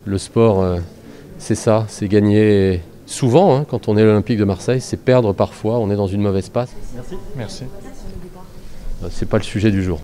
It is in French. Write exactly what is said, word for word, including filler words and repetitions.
Le sport, euh, c'est ça, c'est gagner souvent, hein, quand on est à l'Olympique de Marseille, c'est perdre parfois, on est dans une mauvaise passe. Merci. Merci. C'est pas le sujet du jour.